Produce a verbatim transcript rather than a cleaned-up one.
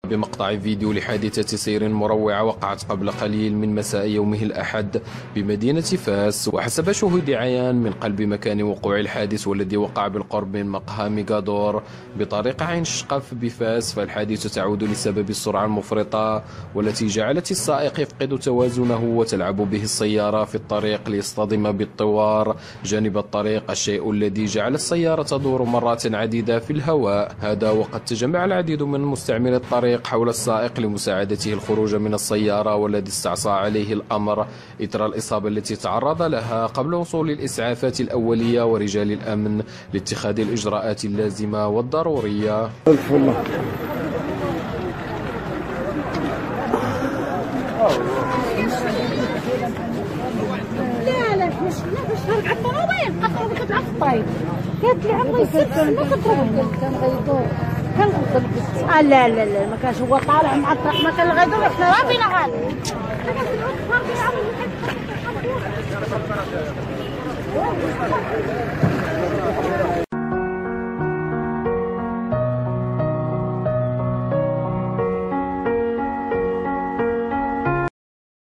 بمقطع فيديو لحادثة سير مروعة وقعت قبل قليل من مساء يومه الأحد بمدينة فاس. وحسب شهود عيان من قلب مكان وقوع الحادث والذي وقع بالقرب من مقهى ميغادور بطريق عين الشقف بفاس، فالحادثة تعود لسبب السرعة المفرطة والتي جعلت السائق يفقد توازنه وتلعب به السيارة في الطريق ليصطدم بالطوار جانب الطريق، الشيء الذي جعل السيارة تدور مرات عديدة في الهواء. هذا وقد تجمع العديد من مستعملي الطريق حول السائق لمساعدته الخروج من السيارة، والذي استعصى عليه الأمر إثر الإصابة التي تعرض لها قبل وصول الإسعافات الأولية ورجال الأمن لاتخاذ الإجراءات اللازمة والضرورية. لا لا مش لا باش هرب على الطوموبيل قطعوا كتلعب في الطريق قالت لي عمري ست ما كتضرب كان غيدور كان غيدور اه لا لا لا ما كانش هو طالع مع الطريق ما كان غيدور احنا رابينا غادي انا